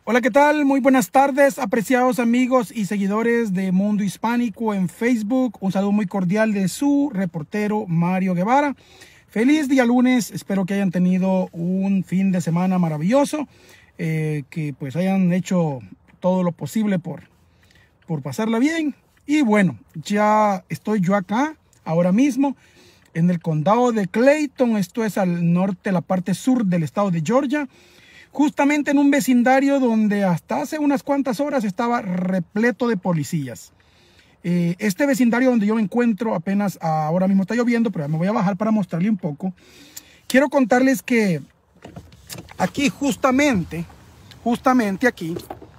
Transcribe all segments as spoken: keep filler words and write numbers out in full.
Hola, ¿qué tal? Muy buenas tardes, apreciados amigos y seguidores de Mundo Hispánico en Facebook. Un saludo muy cordial de su reportero Mario Guevara. Feliz día lunes, espero que hayan tenido un fin de semana maravilloso, eh, que pues hayan hecho todo lo posible por, por pasarla bien. Y bueno, ya estoy yo acá, ahora mismo, en el condado de Clayton. Esto es al norte, la parte sur del estado de Georgia. Justamente en un vecindario donde hasta hace unas cuantas horas estaba repleto de policías. Eh, este vecindario donde yo me encuentro, apenas ahora mismo está lloviendo, pero ya me voy a bajar para mostrarle un poco. Quiero contarles que aquí justamente, justamente aquí,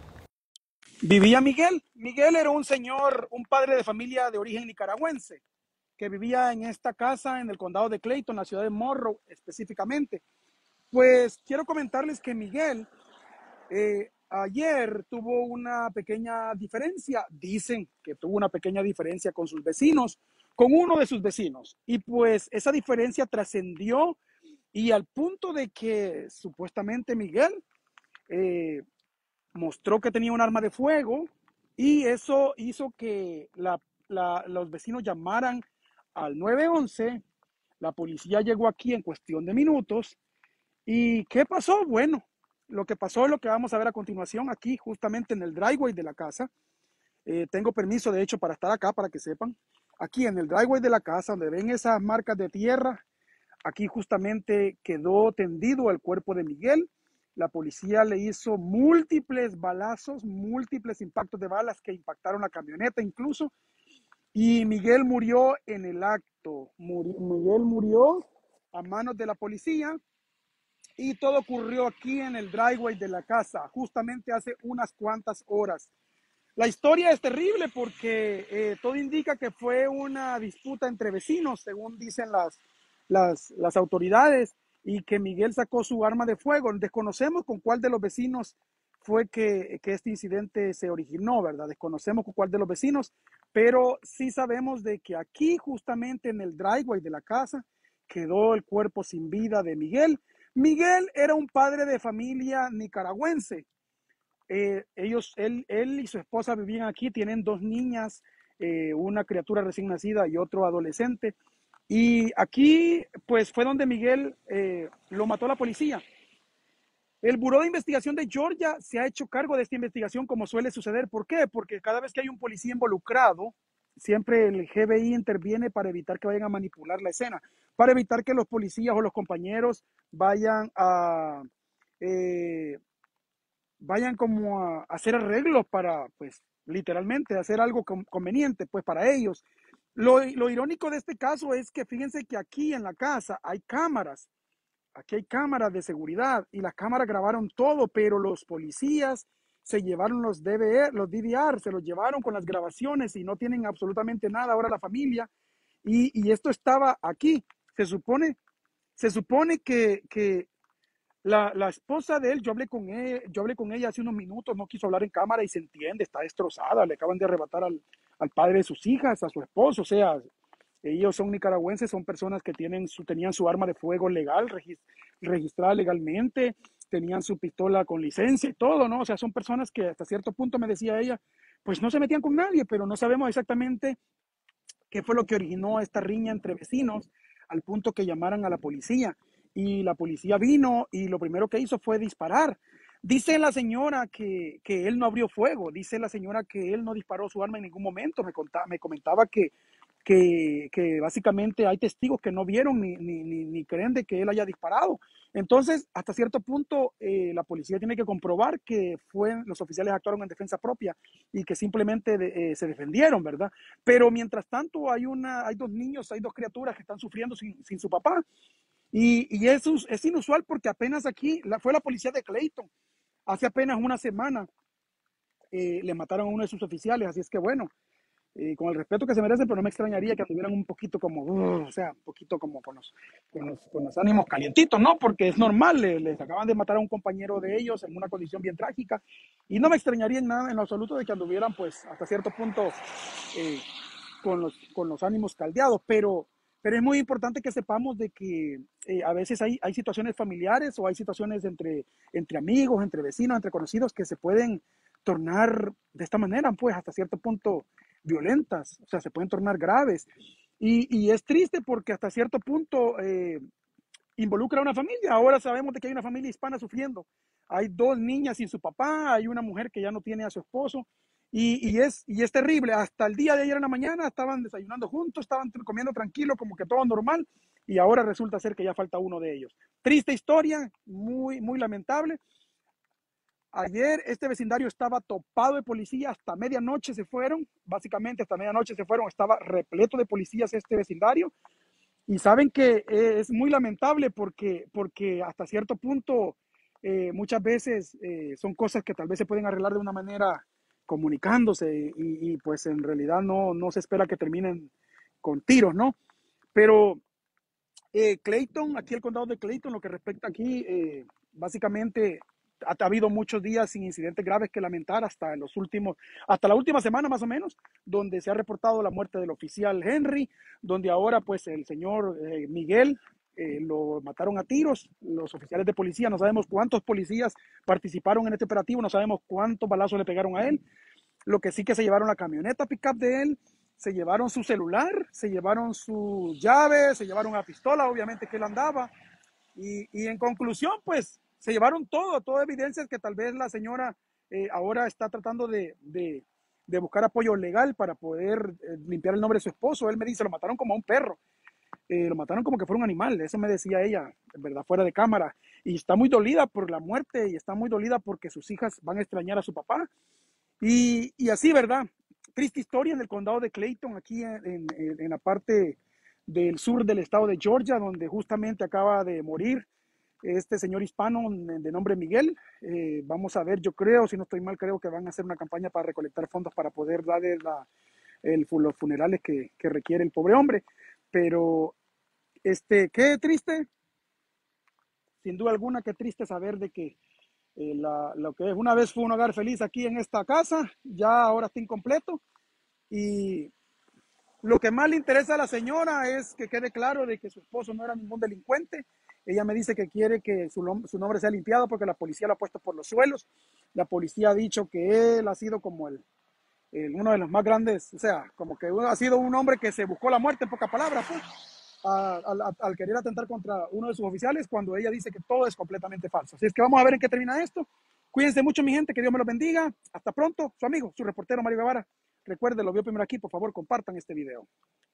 vivía Miguel. Miguel era un señor, un padre de familia de origen nicaragüense, que vivía en esta casa en el condado de Clayton, la ciudad de Monroe específicamente. Pues quiero comentarles que Miguel Eh, ayer tuvo una pequeña diferencia, dicen que tuvo una pequeña diferencia con sus vecinos, con uno de sus vecinos. Y pues esa diferencia trascendió y al punto de que supuestamente Miguel eh, mostró que tenía un arma de fuego y eso hizo que la, la, los vecinos llamaran al nueve once. La policía llegó aquí en cuestión de minutos. ¿Y qué pasó? Bueno, lo que pasó es lo que vamos a ver a continuación aquí, justamente en el driveway de la casa. Eh, tengo permiso, de hecho, para estar acá, para que sepan. Aquí en el driveway de la casa, donde ven esas marcas de tierra, aquí justamente quedó tendido el cuerpo de Miguel. La policía le hizo múltiples balazos, múltiples impactos de balas que impactaron la camioneta incluso. Y Miguel murió en el acto. Muri- Miguel murió a manos de la policía. Y todo ocurrió aquí en el driveway de la casa, justamente hace unas cuantas horas. La historia es terrible porque eh, todo indica que fue una disputa entre vecinos, según dicen las, las, las autoridades, y que Miguel sacó su arma de fuego. Desconocemos con cuál de los vecinos fue que, que este incidente se originó, ¿verdad? Desconocemos con cuál de los vecinos, pero sí sabemos de que aquí, justamente en el driveway de la casa, quedó el cuerpo sin vida de Miguel. Miguel era un padre de familia nicaragüense. Eh, ellos, él, él y su esposa vivían aquí, tienen dos niñas, eh, una criatura recién nacida y otro adolescente. Y aquí, pues, fue donde Miguel eh, lo mató la policía. El Buró de Investigación de Georgia se ha hecho cargo de esta investigación, como suele suceder. ¿Por qué? Porque cada vez que hay un policía involucrado, siempre el G B I interviene para evitar que vayan a manipular la escena, para evitar que los policías o los compañeros vayan a... Eh, vayan como a hacer arreglos para, pues, literalmente hacer algo conveniente, pues, para ellos. Lo, lo irónico de este caso es que fíjense que aquí en la casa hay cámaras, aquí hay cámaras de seguridad y las cámaras grabaron todo, pero los policías se llevaron los D V R, los D V R, se los llevaron con las grabaciones y no tienen absolutamente nada ahora la familia. Y, y esto estaba aquí. Se supone, se supone que, que la, la esposa de él, yo hablé con ella, yo hablé con ella hace unos minutos, no quiso hablar en cámara y se entiende, está destrozada, le acaban de arrebatar al, al padre de sus hijas, a su esposo, o sea, ellos son nicaragüenses, son personas que tienen su, tenían su arma de fuego legal, regis, registrada legalmente, tenían su pistola con licencia y todo, ¿no? O sea, son personas que hasta cierto punto, me decía ella, pues no se metían con nadie, pero no sabemos exactamente qué fue lo que originó esta riña entre vecinos al punto que llamaran a la policía. Y la policía vino y lo primero que hizo fue disparar. Dice la señora que, que él no abrió fuego, dice la señora que él no disparó su arma en ningún momento. Me, contaba, me comentaba que, que, que básicamente hay testigos que no vieron ni, ni, ni, ni creen de que él haya disparado. Entonces, hasta cierto punto, eh, la policía tiene que comprobar que fue, los oficiales actuaron en defensa propia y que simplemente de, eh, se defendieron, ¿verdad? Pero mientras tanto, hay, una, hay dos niños, hay dos criaturas que están sufriendo sin, sin su papá. Y, y eso es inusual porque apenas aquí la, fue la policía de Clayton. Hace apenas una semana eh, le mataron a uno de sus oficiales, así es que bueno, eh, con el respeto que se merecen, pero no me extrañaría que anduvieran un poquito como, uh, o sea, un poquito como con los, con los, con los ánimos calientitos, ¿no? Porque es normal, les, les acaban de matar a un compañero de ellos en una condición bien trágica y no me extrañaría en nada, en lo absoluto, de que anduvieran pues hasta cierto punto eh, con, los, con los ánimos caldeados, pero Pero es muy importante que sepamos de que eh, a veces hay, hay situaciones familiares o hay situaciones entre, entre amigos, entre vecinos, entre conocidos que se pueden tornar de esta manera, pues hasta cierto punto violentas, o sea, se pueden tornar graves. Y, y es triste porque hasta cierto punto eh, involucra a una familia. Ahora sabemos de que hay una familia hispana sufriendo. Hay dos niñas sin su papá, hay una mujer que ya no tiene a su esposo. Y, y, es, y es terrible. Hasta el día de ayer en la mañana estaban desayunando juntos, estaban comiendo tranquilo, como que todo normal. Y ahora resulta ser que ya falta uno de ellos. Triste historia, muy, muy lamentable. Ayer este vecindario estaba topado de policía, hasta medianoche se fueron, básicamente hasta medianoche se fueron, estaba repleto de policías este vecindario. Y saben que eh, es muy lamentable porque, porque hasta cierto punto eh, muchas veces eh, son cosas que tal vez se pueden arreglar de una manera comunicándose y, y pues en realidad no, no se espera que terminen con tiros, ¿no? Pero eh, Clayton, aquí el condado de Clayton, lo que respecta aquí, eh, básicamente ha, ha habido muchos días sin incidentes graves que lamentar hasta los últimos, hasta la última semana más o menos, donde se ha reportado la muerte del oficial Henry, donde ahora pues el señor eh, Miguel eh, lo mataron a tiros, los oficiales de policía, no sabemos cuántos policías participaron en este operativo, no sabemos cuántos balazos le pegaron a él, lo que sí que se llevaron la camioneta pickup de él, se llevaron su celular, se llevaron su llave, se llevaron la pistola, obviamente que él andaba. Y, y en conclusión, pues se llevaron todo, toda evidencia que tal vez la señora eh, ahora está tratando de, de, de, buscar apoyo legal para poder eh, limpiar el nombre de su esposo. Él me dice, lo mataron como a un perro. Eh, lo mataron como que fuera un animal, eso me decía ella, en verdad, fuera de cámara. Y está muy dolida por la muerte y está muy dolida porque sus hijas van a extrañar a su papá. Y, y así, ¿verdad? Triste historia en el condado de Clayton, aquí en, en, en la parte del sur del estado de Georgia, donde justamente acaba de morir este señor hispano de nombre Miguel. Eh, vamos a ver, yo creo, si no estoy mal, creo que van a hacer una campaña para recolectar fondos para poder darle la, el, los funerales que, que requiere el pobre hombre. Pero, este, qué triste, sin duda alguna, qué triste saber de que eh, la, lo que una vez fue un hogar feliz aquí en esta casa, ya ahora está incompleto. Y lo que más le interesa a la señora es que quede claro de que su esposo no era ningún delincuente. Ella me dice que quiere que su, su nombre sea limpiado porque la policía lo ha puesto por los suelos. La policía ha dicho que él ha sido como el, el uno de los más grandes, o sea, como que ha sido un hombre que se buscó la muerte, en pocas palabras, pues, a, a, al querer atentar contra uno de sus oficiales, cuando ella dice que todo es completamente falso. Así es que vamos a ver en qué termina esto. Cuídense mucho, mi gente, que Dios me los bendiga. Hasta pronto, su amigo, su reportero Mario Guevara. Recuerden, lo vio primero aquí, por favor, compartan este video.